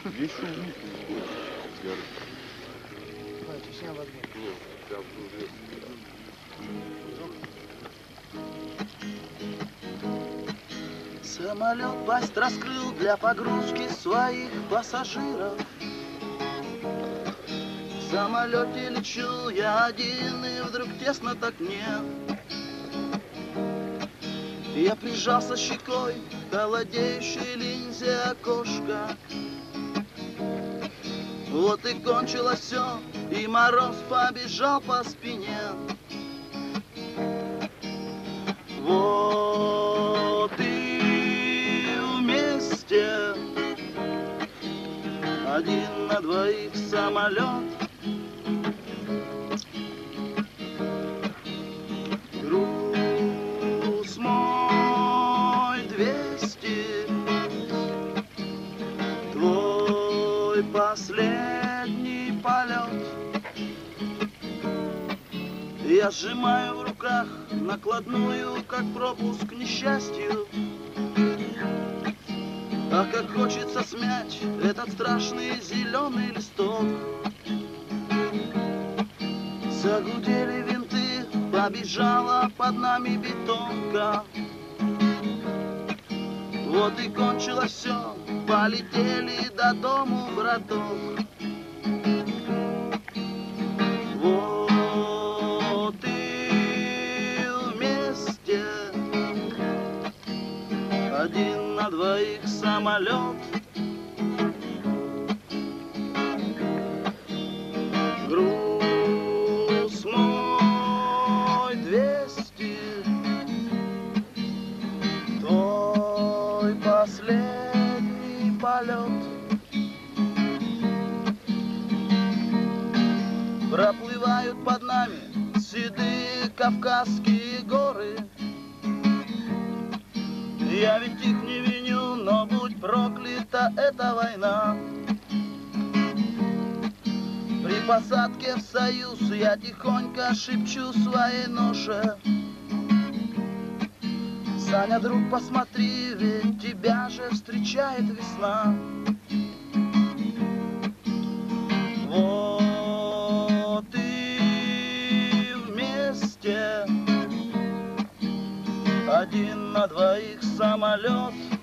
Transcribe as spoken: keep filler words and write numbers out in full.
Еще вниз не сгорит. Ой, чуть не обогнул. Нет, сейчас уже. Самолет пасть раскрыл для погрузки своих пассажиров. В самолете лечу я один, и вдруг тесно так мне. Я прижался щекой к холодеющей линзе окошка. Вот и кончилось все, и мороз побежал по спине. Вот и вместе один на двоих самолет. Груз мой двести, твой последний полет. Я сжимаю в руках накладную, как пропуск к несчастью. А как хочется смять этот страшный зеленый листок. Загудели винты, побежала под нами бетонка. Вот и кончилось все, полетели до дому, браток. Вот и вместе один на двоих самолет. Груз мой двести, твой последний полет. Проплывают под нами седые Кавказские горы. Я ведь их не виню, но будь проклята эта война. При посадке в Союз я тихонько шепчу своей ноше: Саня, друг, посмотри, ведь тебя же встречает весна. Вот и вместе один на двоих самолет.